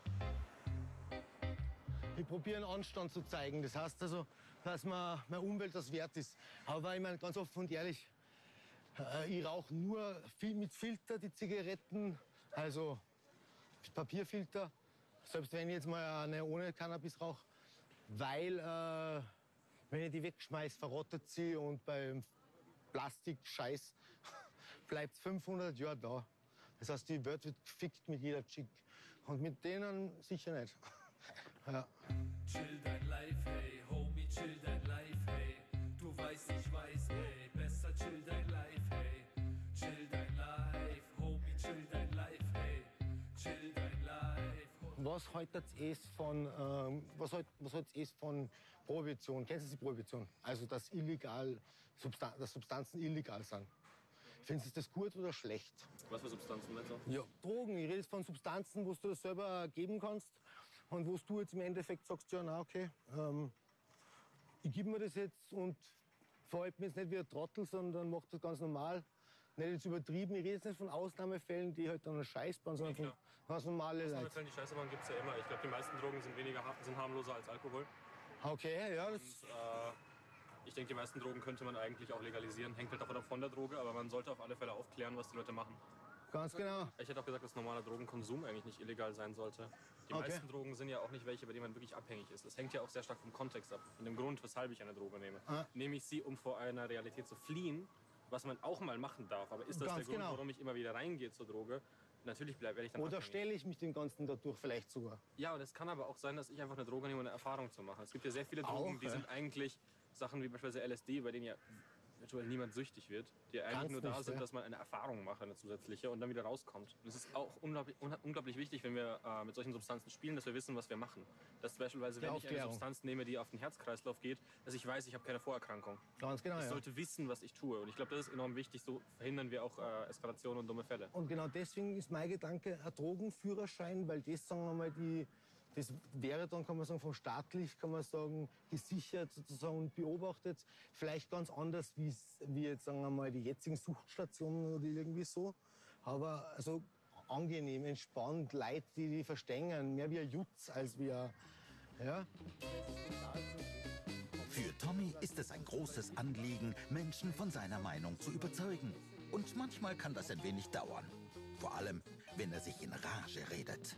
Speaker 6: Ich probiere einen Anstand zu zeigen. Das heißt also, dass man meine Umwelt das wert ist. Aber ich meine, ganz offen und ehrlich, ich rauche nur viel mit Filter, die Zigaretten, also Papierfilter. Selbst wenn ich jetzt mal eine ohne Cannabis rauche, weil äh, wenn ich die wegschmeiße, verrottet sie und beim Plastik-Scheiß bleibt fünfhundert Jahre da. Das heißt, die Welt wird gefickt mit jeder Chick. Und mit denen sicher nicht. Ja.
Speaker 9: Chill dein Life, hey, Homie, chill dein Life, hey. Du weißt, ich weiß, hey, besser chill dein Life, hey. Chill dein Life, Homie, chill dein Life, hey. Chill dein Life.
Speaker 6: Was haltet ihr von, ähm, was halt, was haltet ihr von Prohibition? Kennen Sie die Prohibition? Also, dass, illegal, Substan dass Substanzen illegal sind. Finden Sie das gut oder schlecht?
Speaker 3: Was für Substanzen meinst du?
Speaker 6: Ja, Drogen. Ich rede jetzt von Substanzen, wo du das selber geben kannst und wo du jetzt im Endeffekt sagst, ja, na okay, ähm, ich gebe mir das jetzt und verhält mich jetzt nicht wie ein Trottel, sondern macht das ganz normal. Nicht jetzt übertrieben, ich rede jetzt nicht von Ausnahmefällen, die halt dann einen Scheiß bauen, sondern von ganz normale Leute.
Speaker 10: Ausnahmefällen, die Scheiße bauen, gibt es ja immer. Ich glaube, die meisten Drogen sind weniger sind harmloser als Alkohol.
Speaker 6: Okay, ja. Das
Speaker 10: Und, äh, ich denke, die meisten Drogen könnte man eigentlich auch legalisieren. Hängt halt davon ab von der Droge, aber man sollte auf alle Fälle aufklären, was die Leute machen.
Speaker 6: Ganz genau.
Speaker 10: Ich hätte auch gesagt, dass normaler Drogenkonsum eigentlich nicht illegal sein sollte. Die
Speaker 6: Okay.
Speaker 10: meisten Drogen sind ja auch nicht welche, bei denen man wirklich abhängig ist. Das hängt ja auch sehr stark vom Kontext ab, von dem Grund, weshalb ich eine Droge nehme.
Speaker 6: Ah.
Speaker 10: Nehme ich sie, um vor einer Realität zu fliehen, was man auch mal machen darf. Aber ist das
Speaker 6: Ganz
Speaker 10: der Grund,
Speaker 6: genau.
Speaker 10: warum ich immer wieder reingehe zur Droge? Natürlich bleib, werde ich dann
Speaker 6: Oder
Speaker 10: abhängig.
Speaker 6: stelle ich mich dem Ganzen dadurch vielleicht sogar?
Speaker 10: Ja, und es kann aber auch sein, dass ich einfach eine Droge nehme, um eine Erfahrung zu machen. Es gibt ja sehr viele Drogen,
Speaker 6: Auch,
Speaker 10: die
Speaker 6: ja.
Speaker 10: sind eigentlich Sachen wie beispielsweise L S D, bei denen ja virtuell niemand süchtig wird, die eigentlich
Speaker 6: Ganz
Speaker 10: nur da
Speaker 6: nicht,
Speaker 10: sind,
Speaker 6: ja.
Speaker 10: dass man eine Erfahrung macht, eine zusätzliche, und dann wieder rauskommt. Und es ist auch unglaublich, un- unglaublich wichtig, wenn wir äh, mit solchen Substanzen spielen, dass wir wissen, was wir machen. Dass beispielsweise,
Speaker 6: Die
Speaker 10: wenn ich eine
Speaker 6: Aufklärung.
Speaker 10: Substanz nehme, die auf den Herzkreislauf geht, dass ich weiß, ich habe keine Vorerkrankung.
Speaker 6: Ganz genau,
Speaker 10: Ich
Speaker 6: ja.
Speaker 10: sollte wissen, was ich tue. Und ich glaube, das ist enorm wichtig. So verhindern wir auch äh, Eskalationen und dumme Fälle.
Speaker 6: Und genau deswegen ist mein Gedanke ein Drogenführerschein, weil das, sagen wir mal, die, das wäre dann, kann man sagen, vom staatlich, kann man sagen, gesichert sozusagen und beobachtet. Vielleicht ganz anders wie, wie jetzt, sagen wir mal, die jetzigen Suchtstationen oder irgendwie so. Aber also angenehm, entspannt, Leute, die die verstehen, mehr wie ein Jutz als wie ein, ja.
Speaker 1: Für Tommy ist es ein großes Anliegen, Menschen von seiner Meinung zu überzeugen. Und manchmal kann das ein wenig dauern. Vor allem, wenn er sich in Rage redet.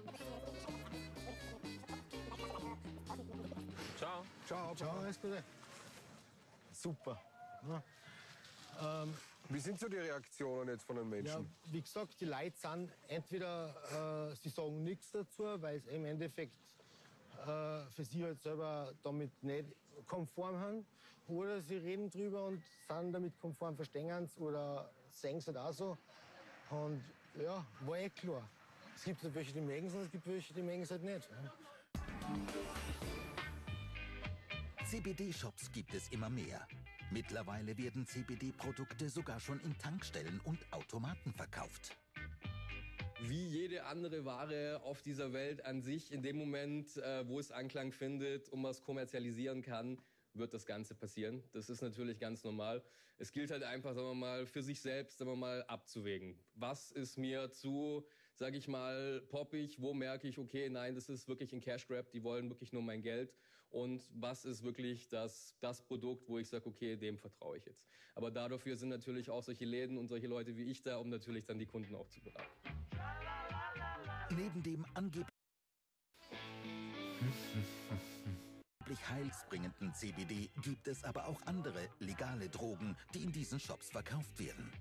Speaker 10: Ciao.
Speaker 6: Ciao, ciao, alles Gute. Super. Ja. Ähm,
Speaker 8: Wie sind so die Reaktionen jetzt von den
Speaker 6: ja,
Speaker 8: Menschen?
Speaker 6: wie gesagt, die Leute sind entweder, äh, sie sagen nichts dazu, weil sie im Endeffekt äh, für sie halt selber damit nicht konform haben, oder sie reden drüber und sind damit konform, verstehen es oder sehen es halt auch so. Und ja, war eh klar. Es gibt halt welche, die mögen es und es gibt welche, die mögen es halt nicht. Ja.
Speaker 1: C B D-Shops gibt es immer mehr. Mittlerweile werden C B D-Produkte sogar schon in Tankstellen und Automaten verkauft.
Speaker 3: Wie jede andere Ware auf dieser Welt an sich, in dem Moment, äh, wo es Anklang findet und man es kommerzialisieren kann, wird das Ganze passieren. Das ist natürlich ganz normal. Es gilt halt einfach, sagen wir mal, für sich selbst, sagen wir mal, abzuwägen. Was ist mir zu, sage ich mal, poppig? Wo merke ich, okay, nein, das ist wirklich ein Cash Grab, die wollen wirklich nur mein Geld. Und was ist wirklich das, das Produkt, wo ich sage, okay, dem vertraue ich jetzt. Aber dafür sind natürlich auch solche Läden und solche Leute wie ich da, um natürlich dann die Kunden auch zu beraten.
Speaker 1: Neben dem angeblich heilsbringenden C B D gibt es aber auch andere legale Drogen, die in diesen Shops verkauft werden.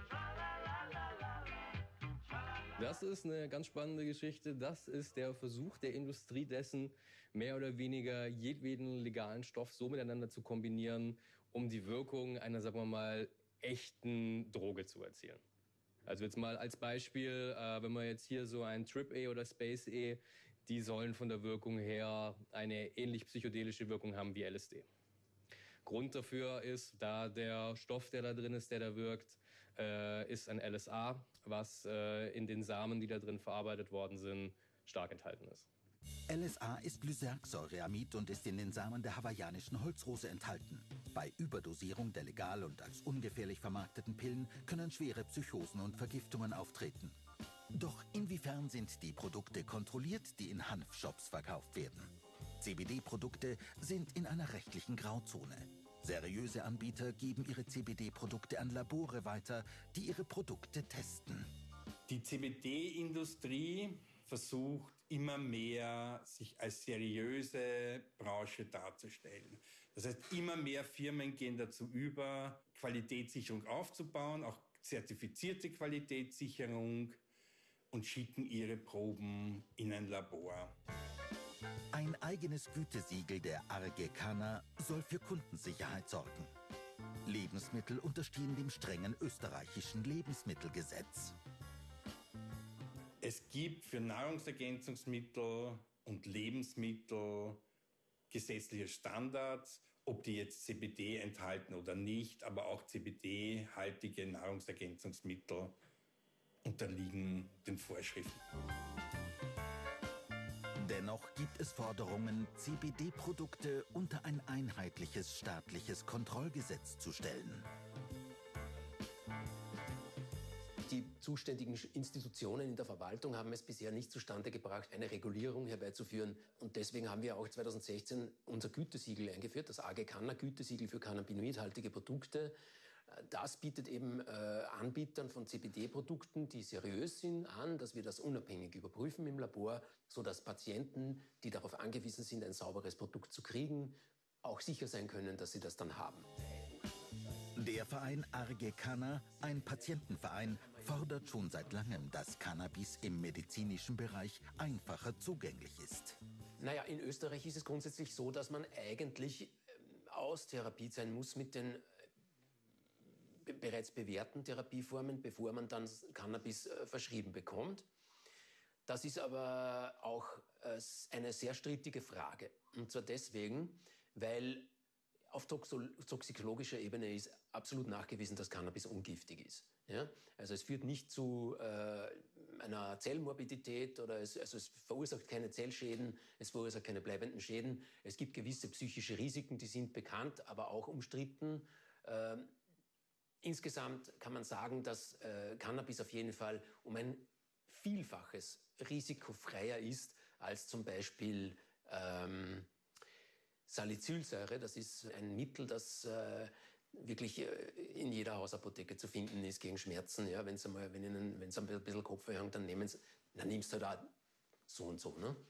Speaker 3: Das ist eine ganz spannende Geschichte. Das ist der Versuch der Industrie dessen, mehr oder weniger jedweden legalen Stoff so miteinander zu kombinieren, um die Wirkung einer, sagen wir mal, echten Droge zu erzielen. Also jetzt mal als Beispiel, äh, wenn man jetzt hier so ein Trip-A oder Space-A, die sollen von der Wirkung her eine ähnlich psychedelische Wirkung haben wie L S D. Grund dafür ist, da der Stoff, der da drin ist, der da wirkt, äh, ist ein L S A, was äh, in den Samen, die da drin verarbeitet worden sind, stark enthalten ist.
Speaker 1: L S A ist Lysergsäureamid und ist in den Samen der hawaiianischen Holzrose enthalten. Bei Überdosierung der legal und als ungefährlich vermarkteten Pillen können schwere Psychosen und Vergiftungen auftreten. Doch inwiefern sind die Produkte kontrolliert, die in Hanfshops verkauft werden? C B D-Produkte sind in einer rechtlichen Grauzone. Seriöse Anbieter geben ihre C B D-Produkte an Labore weiter, die ihre Produkte testen.
Speaker 19: Die C B D-Industrie versucht immer mehr, sich als seriöse Branche darzustellen. Das heißt, immer mehr Firmen gehen dazu über, Qualitätssicherung aufzubauen, auch zertifizierte Qualitätssicherung, und schicken ihre Proben in ein Labor.
Speaker 1: Ein eigenes Gütesiegel der Arge Cana soll für Kundensicherheit sorgen. Lebensmittel unterstehen dem strengen österreichischen Lebensmittelgesetz.
Speaker 19: Es gibt für Nahrungsergänzungsmittel und Lebensmittel gesetzliche Standards, ob die jetzt C B D enthalten oder nicht, aber auch C B D-haltige Nahrungsergänzungsmittel unterliegen den Vorschriften.
Speaker 1: Dennoch gibt es Forderungen, C B D-Produkte unter ein einheitliches staatliches Kontrollgesetz zu stellen.
Speaker 17: Die zuständigen Institutionen in der Verwaltung haben es bisher nicht zustande gebracht, eine Regulierung herbeizuführen. Und deswegen haben wir auch zweitausendsechzehn unser Gütesiegel eingeführt, das A G Canna-Gütesiegel für cannabinoidhaltige Produkte. Das bietet eben äh, Anbietern von C B D-Produkten, die seriös sind, an, dass wir das unabhängig überprüfen im Labor, sodass Patienten, die darauf angewiesen sind, ein sauberes Produkt zu kriegen, auch sicher sein können, dass sie das dann haben.
Speaker 1: Der Verein A G Canna, ein Patientenverein, fordert schon seit langem, dass Cannabis im medizinischen Bereich einfacher zugänglich ist.
Speaker 17: Naja, in Österreich ist es grundsätzlich so, dass man eigentlich ähm, austherapiert sein muss mit den be bereits bewährten Therapieformen, bevor man dann Cannabis äh, verschrieben bekommt. Das ist aber auch äh, eine sehr strittige Frage. Und zwar deswegen, weil auf toxikologischer Ebene ist absolut nachgewiesen, dass Cannabis ungiftig ist. Ja? Also es führt nicht zu äh, einer Zellmorbidität oder es, also es verursacht keine Zellschäden, es verursacht keine bleibenden Schäden. Es gibt gewisse psychische Risiken, die sind bekannt, aber auch umstritten. Äh, insgesamt kann man sagen, dass äh, Cannabis auf jeden Fall um ein Vielfaches risikofreier ist als zum Beispiel ähm, Salicylsäure. Das ist ein Mittel, das äh, wirklich äh, in jeder Hausapotheke zu finden ist gegen Schmerzen. Ja, wenn's einmal, wenn Ihnen, wenn's ein bisschen Kopfweh hat, dann, nehmen's, dann nimmst du da so und so. Ne?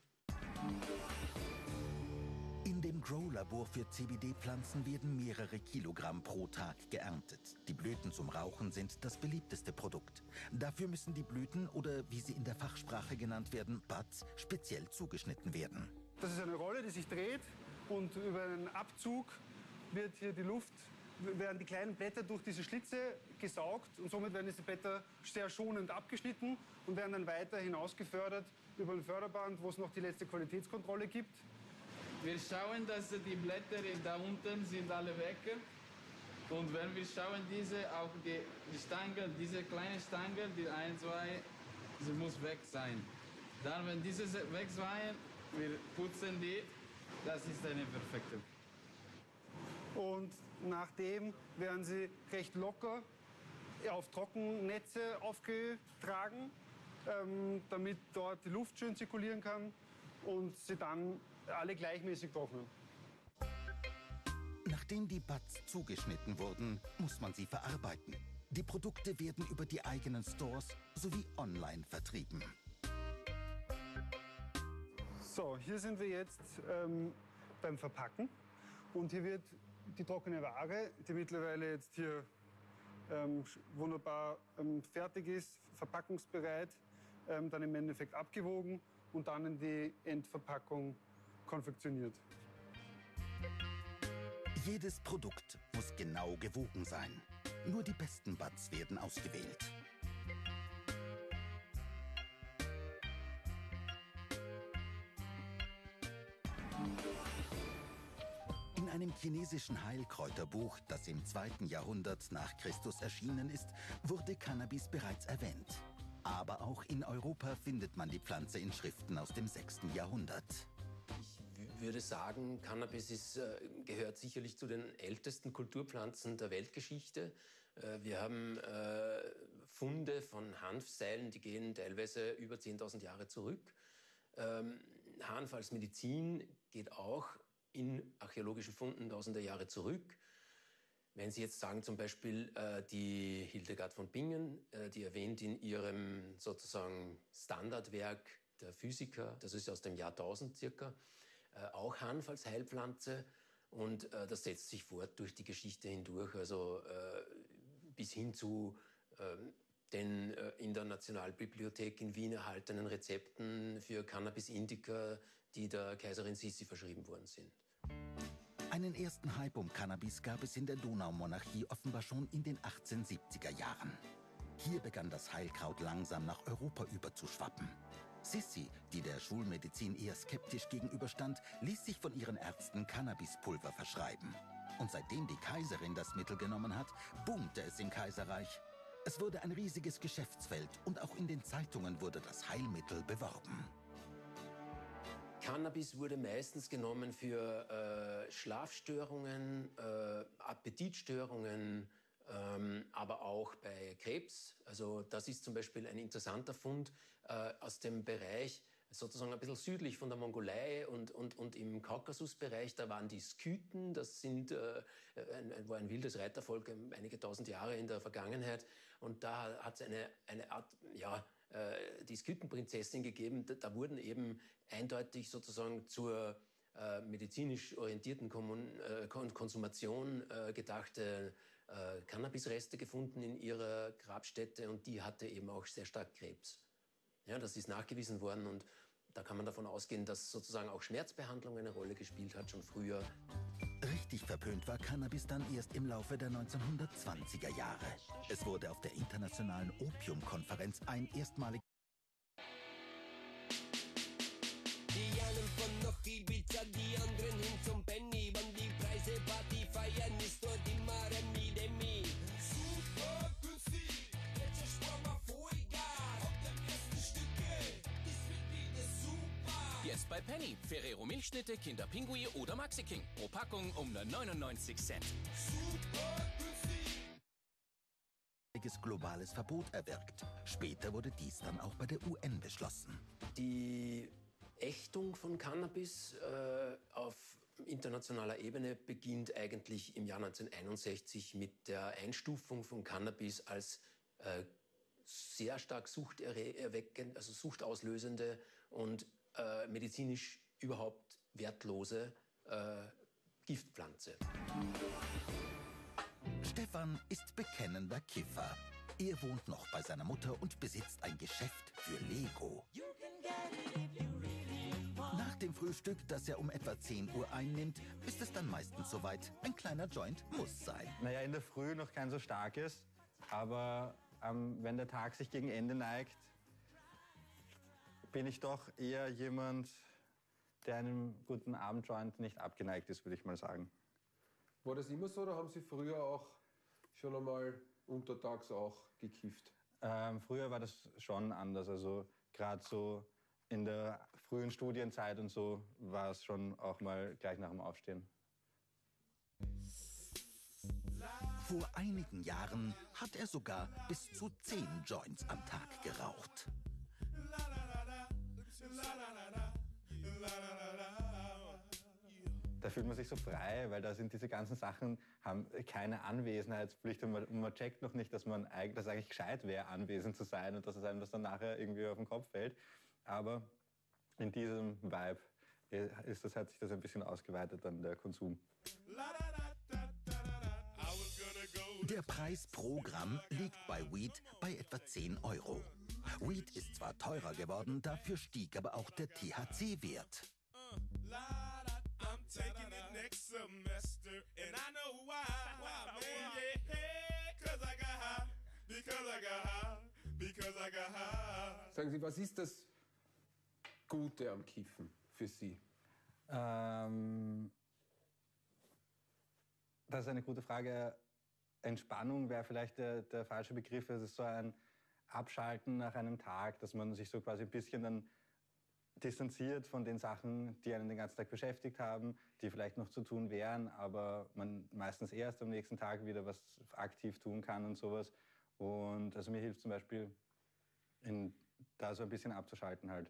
Speaker 1: In dem Grow-Labor für C B D-Pflanzen werden mehrere Kilogramm pro Tag geerntet. Die Blüten zum Rauchen sind das beliebteste Produkt. Dafür müssen die Blüten, oder wie sie in der Fachsprache genannt werden, Buds, speziell zugeschnitten werden.
Speaker 7: Das ist eine Rolle, die sich dreht. Und über einen Abzug wird hier die Luft, werden die kleinen Blätter durch diese Schlitze gesaugt und somit werden diese Blätter sehr schonend abgeschnitten und werden dann weiter hinausgefördert über ein Förderband, wo es noch die letzte Qualitätskontrolle gibt.
Speaker 2: Wir schauen, dass die Blätter da unten sind alle weg. Und wenn wir schauen, diese, auch die, die Stange, diese kleine Stange, die ein, zwei, sie muss weg sein. Dann, wenn diese weg sein, wir putzen die. Das ist eine perfekte.
Speaker 7: Und nachdem werden sie recht locker auf Trockennetze aufgetragen, ähm, damit dort die Luft schön zirkulieren kann und sie dann alle gleichmäßig trocknen.
Speaker 1: Nachdem die Buds zugeschnitten wurden, muss man sie verarbeiten. Die Produkte werden über die eigenen Stores sowie online vertrieben.
Speaker 7: So, hier sind wir jetzt ähm, beim Verpacken und hier wird die trockene Ware, die mittlerweile jetzt hier ähm, wunderbar ähm, fertig ist, verpackungsbereit, ähm, dann im Endeffekt abgewogen und dann in die Endverpackung konfektioniert.
Speaker 1: Jedes Produkt muss genau gewogen sein. Nur die besten Buds werden ausgewählt. In einem chinesischen Heilkräuterbuch, das im zweiten Jahrhundert nach Christus erschienen ist, wurde Cannabis bereits erwähnt. Aber auch in Europa findet man die Pflanze in Schriften aus dem sechsten Jahrhundert.
Speaker 17: Ich würde sagen, Cannabis ist, äh, gehört sicherlich zu den ältesten Kulturpflanzen der Weltgeschichte. Äh, wir haben äh, Funde von Hanfseilen, die gehen teilweise über zehntausend Jahre zurück. Ähm, Hanf als Medizin geht auch in archäologischen Funden tausende Jahre zurück. Wenn Sie jetzt sagen, zum Beispiel äh, die Hildegard von Bingen, äh, die erwähnt in ihrem sozusagen Standardwerk der Physiker, das ist aus dem Jahrtausend circa, äh, auch Hanf als Heilpflanze und äh, das setzt sich fort durch die Geschichte hindurch, also äh, bis hin zu äh, den äh, in der Nationalbibliothek in Wien erhaltenen Rezepten für Cannabis indica, die der Kaiserin Sissi verschrieben worden sind.
Speaker 1: Einen ersten Hype um Cannabis gab es in der Donaumonarchie offenbar schon in den achtzehnhundertsiebziger Jahren. Hier begann das Heilkraut langsam nach Europa überzuschwappen. Sissi, die der Schulmedizin eher skeptisch gegenüberstand, ließ sich von ihren Ärzten Cannabispulver verschreiben. Und seitdem die Kaiserin das Mittel genommen hat, boomte es im Kaiserreich. Es wurde ein riesiges Geschäftsfeld und auch in den Zeitungen wurde das Heilmittel beworben.
Speaker 17: Cannabis wurde meistens genommen für äh, Schlafstörungen, äh, Appetitstörungen, ähm, aber auch bei Krebs. Also das ist zum Beispiel ein interessanter Fund äh, aus dem Bereich, sozusagen ein bisschen südlich von der Mongolei und, und, und im Kaukasusbereich, da waren die Skythen, das sind, äh, ein, war ein wildes Reitervolk, einige tausend Jahre in der Vergangenheit. Und da hat es eine, eine Art, ja, äh, die Skythenprinzessin gegeben. Da, da wurden eben eindeutig sozusagen zur äh, medizinisch orientierten Kommun, äh, Konsumation äh, gedachte äh, Cannabisreste gefunden in ihrer Grabstätte und die hatte eben auch sehr stark Krebs. Ja, das ist nachgewiesen worden und da kann man davon ausgehen, dass sozusagen auch Schmerzbehandlung eine Rolle gespielt hat, schon früher.
Speaker 1: Richtig verpönt war Cannabis dann erst im Laufe der neunzehnhundertzwanziger Jahre. Es wurde auf der internationalen Opiumkonferenz ein erstmalig...
Speaker 20: Die einen von nach Ibiza, die anderen hin zum Benny. Wann die Preise Party feiern, ist dort immer Remi Demi. Super günstig, jetzt sparen wir Vollgas. Auf dem ersten Stücke, das wird wieder super.
Speaker 21: Jetzt bei Penny. Ferrero Milchschnitte, Kinder Pinguin oder Maxi King. Pro Packung um nur neunundneunzig Cent.
Speaker 20: Super günstig.
Speaker 1: globales Verbot erwirkt. Später wurde dies dann auch bei der U N beschlossen.
Speaker 17: Die Ächtung von Cannabis äh, auf internationaler Ebene beginnt eigentlich im Jahr neunzehnhunderteinundsechzig mit der Einstufung von Cannabis als äh, sehr stark suchterweckend, also suchtauslösende und äh, medizinisch überhaupt wertlose äh, Giftpflanze.
Speaker 1: Stefan ist bekennender Kiffer. Er wohnt noch bei seiner Mutter und besitzt ein Geschäft für Lego. Nach dem Frühstück, das er um etwa zehn Uhr einnimmt, ist es dann meistens soweit. Ein kleiner Joint muss sein.
Speaker 22: Naja, in der Früh noch kein so starkes, aber ähm, wenn der Tag sich gegen Ende neigt, bin ich doch eher jemand, der einem guten Abendjoint nicht abgeneigt ist, würde ich mal sagen.
Speaker 8: War das immer so oder haben Sie früher auch schon einmal untertags auch gekifft?
Speaker 22: Ähm, früher war das schon anders. Also gerade so in der frühen Studienzeit und so war es schon auch mal gleich nach dem Aufstehen.
Speaker 1: Vor einigen Jahren hat er sogar bis zu zehn Joints am Tag geraucht.
Speaker 22: Da fühlt man sich so frei, weil da sind diese ganzen Sachen, haben keine Anwesenheitspflicht und man, und man checkt noch nicht, dass man dass es eigentlich gescheit wäre, anwesend zu sein und dass es einem das dann nachher irgendwie auf den Kopf fällt. Aber in diesem Vibe ist das, hat sich das ein bisschen ausgeweitet, dann der Konsum.
Speaker 1: Der Preis pro Gramm liegt bei Weed bei etwa zehn Euro. Weed ist zwar teurer geworden, dafür stieg aber auch der T H C-Wert.
Speaker 8: Sagen Sie, was ist das Gute am Kiffen für Sie?
Speaker 22: Ähm, das ist eine gute Frage. Entspannung wäre vielleicht der, der falsche Begriff. Es ist so ein Abschalten nach einem Tag, dass man sich so quasi ein bisschen dann distanziert von den Sachen, die einen den ganzen Tag beschäftigt haben, die vielleicht noch zu tun wären, aber man meistens erst am nächsten Tag wieder was aktiv tun kann und sowas. Und also mir hilft zum Beispiel, in, da so ein bisschen abzuschalten halt.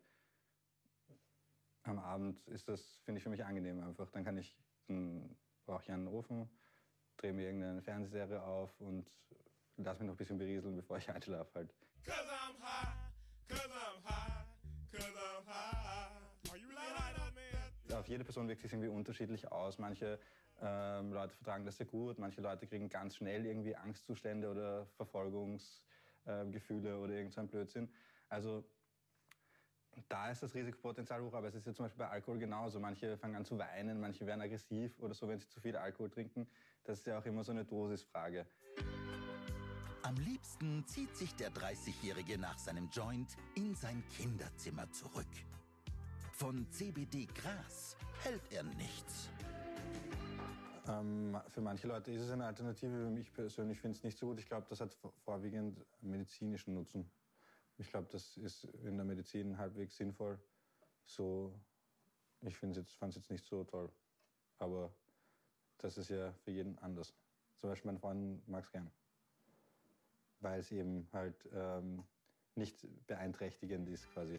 Speaker 22: Am Abend ist das, finde ich, für mich angenehm einfach. Dann kann ich, dann brauche ich einen Ofen, drehe mir irgendeine Fernsehserie auf und lass mich noch ein bisschen berieseln, bevor ich einschlafe halt. Auf jede Person wirkt sich irgendwie unterschiedlich aus. Manche ähm, Leute vertragen das sehr gut, manche Leute kriegen ganz schnell irgendwie Angstzustände oder Verfolgungsgefühle äh, oder irgend so ein Blödsinn. Also da ist das Risikopotenzial hoch, aber es ist ja zum Beispiel bei Alkohol genauso. Manche fangen an zu weinen, manche werden aggressiv oder so, wenn sie zu viel Alkohol trinken. Das ist ja auch immer so eine Dosisfrage.
Speaker 1: Am liebsten zieht sich der dreißigjährige nach seinem Joint in sein Kinderzimmer zurück. Von C B D-Gras hält er nichts.
Speaker 22: Ähm, für manche Leute ist es eine Alternative. Ich persönlich finde es nicht so gut. Ich glaube, das hat vorwiegend medizinischen Nutzen. Ich glaube, das ist in der Medizin halbwegs sinnvoll, so Ich fand es jetzt, fand's jetzt nicht so toll. Aber das ist ja für jeden anders. Zum Beispiel mein Freund mag es gern. Weil es eben halt ähm, nicht beeinträchtigend ist quasi.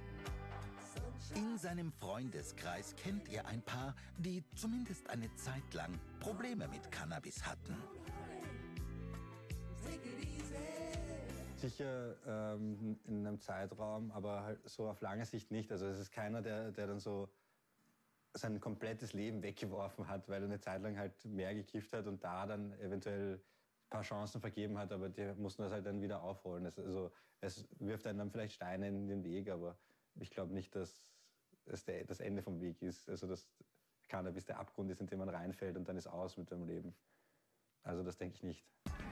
Speaker 1: In seinem Freundeskreis kennt er ein paar, die zumindest eine Zeit lang Probleme mit Cannabis hatten.
Speaker 22: Sicher ähm, in einem Zeitraum, aber halt so auf lange Sicht nicht. Also es ist keiner, der, der dann so sein komplettes Leben weggeworfen hat, weil er eine Zeit lang halt mehr gekifft hat und da dann eventuell ein paar Chancen vergeben hat, aber die mussten das halt dann wieder aufholen. Das, also es wirft einem dann vielleicht Steine in den Weg, aber ich glaube nicht, dass es der, das Ende vom Weg ist. Also dass Cannabis der Abgrund ist, in den man reinfällt und dann ist aus mit dem Leben. Also das denke ich nicht.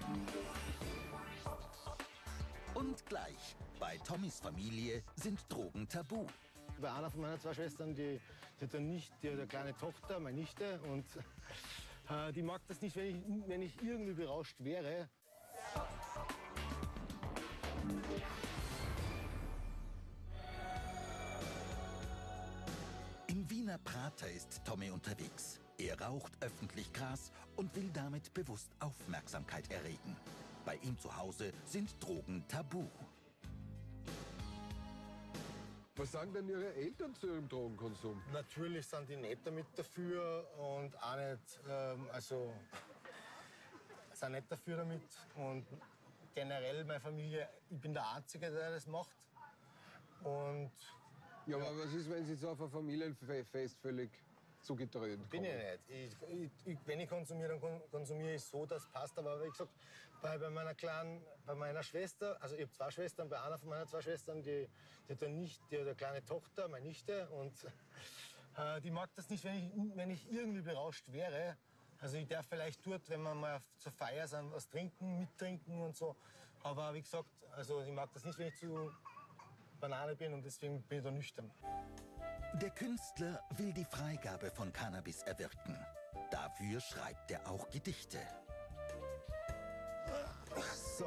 Speaker 1: Und gleich, bei Tommys Familie sind Drogen tabu.
Speaker 6: Bei einer von meinen zwei Schwestern, die, die hat eine Nichte, die hat eine kleine Tochter, meine Nichte, und äh, die mag das nicht, wenn ich, wenn ich irgendwie berauscht wäre.
Speaker 1: Im Wiener Prater ist Tommy unterwegs. Er raucht öffentlich Gras und will damit bewusst Aufmerksamkeit erregen. Bei ihm zu Hause sind Drogen tabu.
Speaker 8: Was sagen denn Ihre Eltern zu Ihrem Drogenkonsum?
Speaker 6: Natürlich sind die nicht damit dafür und auch nicht, ähm, also, sind nicht dafür damit. Und generell meine Familie, ich bin der Einzige, der das macht. Und
Speaker 8: ja, aber was ist, wenn Sie so auf ein Familienfest völlig zugedröhnt
Speaker 6: bin
Speaker 8: kommen?
Speaker 6: ich nicht. Ich, ich, ich, wenn ich konsumiere, dann kon- konsumiere ich so, das passt. Aber wie gesagt, bei, bei meiner kleinen, bei meiner Schwester, also ich habe zwei Schwestern, bei einer von meinen zwei Schwestern, die, die hat eine Nicht, die hat eine kleine Tochter, meine Nichte, und äh, die mag das nicht, wenn ich, wenn ich irgendwie berauscht wäre. Also ich darf vielleicht dort, wenn wir mal zur Feier sind, was trinken, mittrinken und so. Aber wie gesagt, also ich mag das nicht, wenn ich zu Banane bin, und deswegen bin ich da nüchtern.
Speaker 1: Der Künstler will die Freigabe von Cannabis erwirken. Dafür schreibt er auch Gedichte.
Speaker 6: So.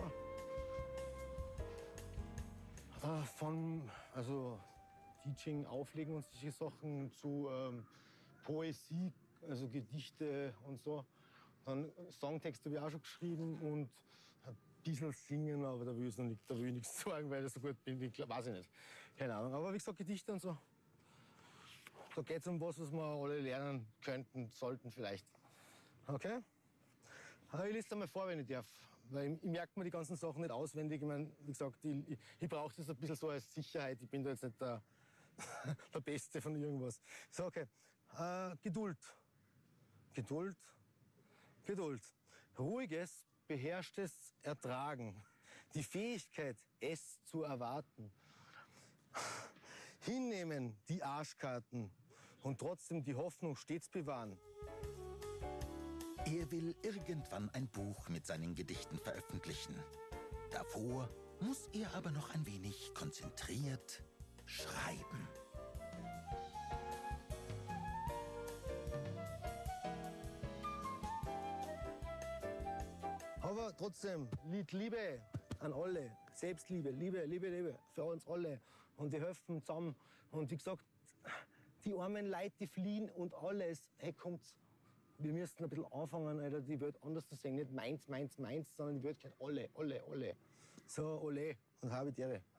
Speaker 6: Äh, von, also Teaching, Auflegen und solche Sachen zu ähm, Poesie, also Gedichte und so. Dann Songtexte habe ich auch schon geschrieben und ein bisschen singen, aber da will ich noch nicht, da will ich nichts sagen, weil ich so gut bin, ich glaub, weiß ich nicht. Keine Ahnung. Aber wie gesagt, Gedichte und so. Da geht es um was, was wir alle lernen könnten, sollten vielleicht. Okay? Aber ich lese es einmal vor, wenn ich darf. Weil ich, ich merke mir die ganzen Sachen nicht auswendig. Ich meine, wie gesagt, ich, ich, ich brauche das ein bisschen so als Sicherheit. Ich bin da jetzt nicht der, der Beste von irgendwas. So, okay. Äh, Geduld. Geduld. Geduld. Ruhiges, beherrschtes Ertragen. Die Fähigkeit, es zu erwarten. Hinnehmen die Arschkarten und trotzdem die Hoffnung stets bewahren.
Speaker 1: Er will irgendwann ein Buch mit seinen Gedichten veröffentlichen. Davor muss er aber noch ein wenig konzentriert schreiben.
Speaker 6: Aber trotzdem, Lied Liebe an alle, Selbstliebe, Liebe, Liebe, Liebe für uns alle. Und die helfen zusammen. Und wie gesagt, die armen Leute, die fliehen und alles. Hey, kommt's. Wir müssen ein bisschen anfangen, Alter, die Welt anders zu sehen. Nicht meins, meins, meins, sondern die Welt kennt alle, alle, alle. So, ole und habe die Ehre.